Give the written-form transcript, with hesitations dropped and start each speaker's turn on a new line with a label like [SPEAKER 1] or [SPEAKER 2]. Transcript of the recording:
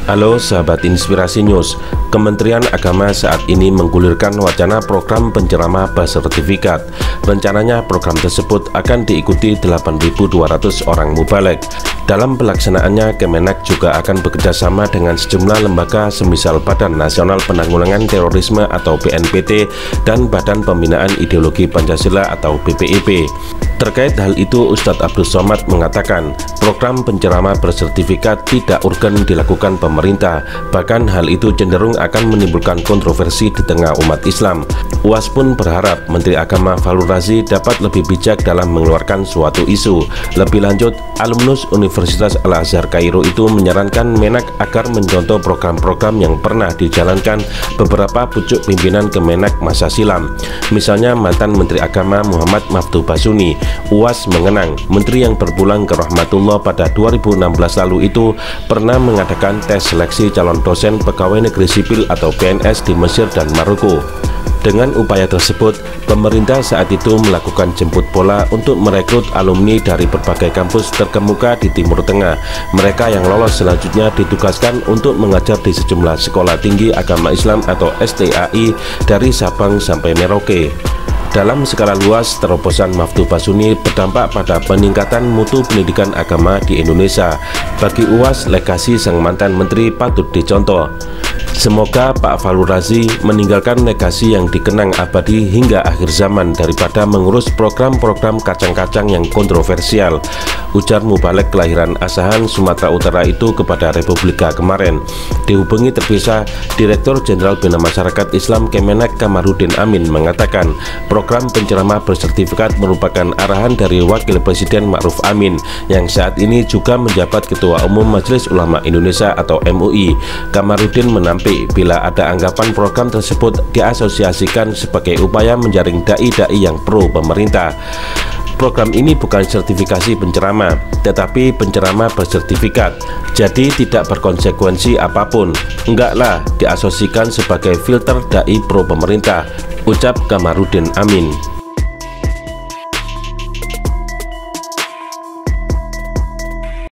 [SPEAKER 1] Halo sahabat Inspirasi News, Kementerian Agama saat ini menggulirkan wacana program penceramah bersertifikat. Rencananya program tersebut akan diikuti 8.200 orang mubalek. Dalam pelaksanaannya, Kemenak juga akan bekerjasama dengan sejumlah lembaga semisal Badan Nasional Penanggulangan Terorisme atau BNPT dan Badan Pembinaan Ideologi Pancasila atau BPIP. Terkait hal itu, Ustadz Abdul Somad mengatakan program penceramah bersertifikat tidak urgen dilakukan pemerintah, bahkan hal itu cenderung akan menimbulkan kontroversi di tengah umat Islam. UAS pun berharap Menteri Agama Falur Razi dapat lebih bijak dalam mengeluarkan suatu isu. Lebih lanjut, alumnus Universitas Al-Azhar Kairo itu menyarankan Menak agar mencontoh program-program yang pernah dijalankan beberapa pucuk pimpinan Kemenak masa silam. Misalnya mantan Menteri Agama Muhammad Maftu Basuni. UAS mengenang Menteri yang berpulang ke rahmatullah pada 2016 lalu itu pernah mengadakan tes seleksi calon dosen pegawai negeri sipil atau PNS di Mesir dan Maroko. Dengan upaya tersebut, pemerintah saat itu melakukan jemput bola untuk merekrut alumni dari berbagai kampus terkemuka di Timur Tengah. Mereka yang lolos selanjutnya ditugaskan untuk mengajar di sejumlah sekolah tinggi agama Islam atau STAI dari Sabang sampai Merauke. Dalam skala luas, terobosan Maftu Basuni berdampak pada peningkatan mutu pendidikan agama di Indonesia. Bagi UAS, legasi sang mantan menteri patut dicontoh. Semoga Pak Falur Razi meninggalkan legasi yang dikenang abadi hingga akhir zaman daripada mengurus program-program kacang-kacang yang kontroversial, ujar mubalek kelahiran Asahan, Sumatera Utara itu kepada Republika kemarin. Dihubungi terpisah, Direktur Jenderal Bina Masyarakat Islam Kemenak Kamarudin Amin mengatakan program penceramah bersertifikat merupakan arahan dari Wakil Presiden Ma'ruf Amin yang saat ini juga menjabat Ketua Umum Majelis Ulama Indonesia atau MUI. Kamarudin menampik bila ada anggapan program tersebut diasosiasikan sebagai upaya menjaring dai-dai yang pro pemerintah. Program ini bukan sertifikasi penceramah, tetapi penceramah bersertifikat, jadi tidak berkonsekuensi apapun. Enggaklah diasosiasikan sebagai filter dai pro pemerintah, ucap Kamarudin Amin.